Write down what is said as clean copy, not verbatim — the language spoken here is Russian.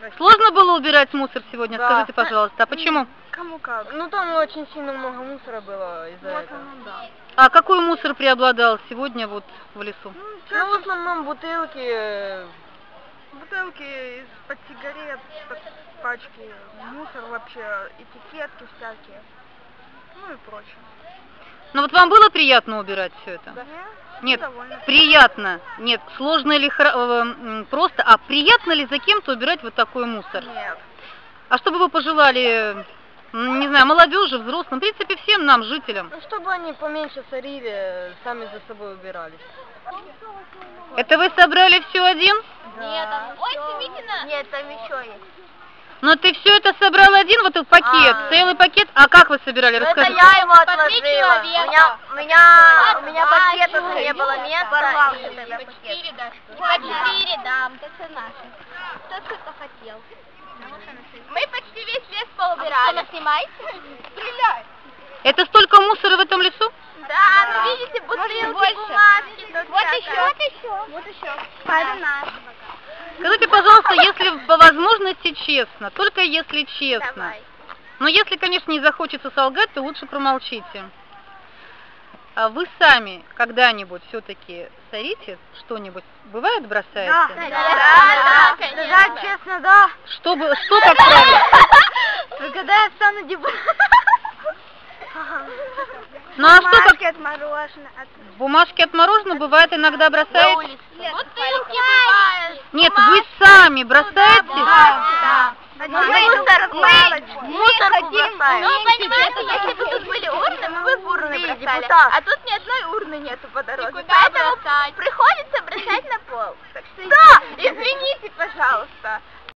красиво. Сложно было убирать мусор сегодня? Да. Скажите, пожалуйста, а почему? Кому как? Ну там очень сильно много мусора было из-за этого. Да. А какой мусор преобладал сегодня вот в лесу? Ну, в основном бутылки. Бутылки из-под сигарет, пачки, мусор вообще, этикетки всякие, ну и прочее. Ну вот вам было приятно убирать все это? Да. Нет, Довольно. приятно. Нет, сложно ли просто, а приятно ли за кем-то убирать вот такой мусор? Нет. А что бы вы пожелали, не знаю, молодежи, взрослым, в принципе, всем нам, жителям? Ну, чтобы они поменьше сорили, сами за собой убирались. Это вы собрали все один? Нет, там еще... Нет, там еще есть. Но ты все это собрал один, вот этот пакет, целый пакет? А как вы собирали? Это Расскажите. я его отложила. У меня пакетов не было места. По 4, да. Это наши. Кто сколько хотел. Мы почти весь лес поубирали. Снимайте? Стреляй. Это столько мусора в этом лесу? Да, ну видите, бутылки, бумажки. Вот еще. Вот еще. Это наш. Скажите, пожалуйста, если по возможности честно, только если честно. Давай. Но если, конечно, не захочется солгать, то лучше промолчите. А вы сами когда-нибудь все-таки сорите что-нибудь? Бывает, бросаете? Да, конечно. Да, честно, да. Что как правило? Когда я стану депутатом. Ну а что как? от мороженого. Бумажки от мороженого бывает иногда бросаете? Бутылки бывают. Нет, вы сами бросаете? Да. Мусор хотим. Ну, понимаете, если бы тут были урны, мы бы в урны бросали. А тут ни одной урны нету по дороге. Поэтому приходится бросать на пол. Так что да, извините, пожалуйста.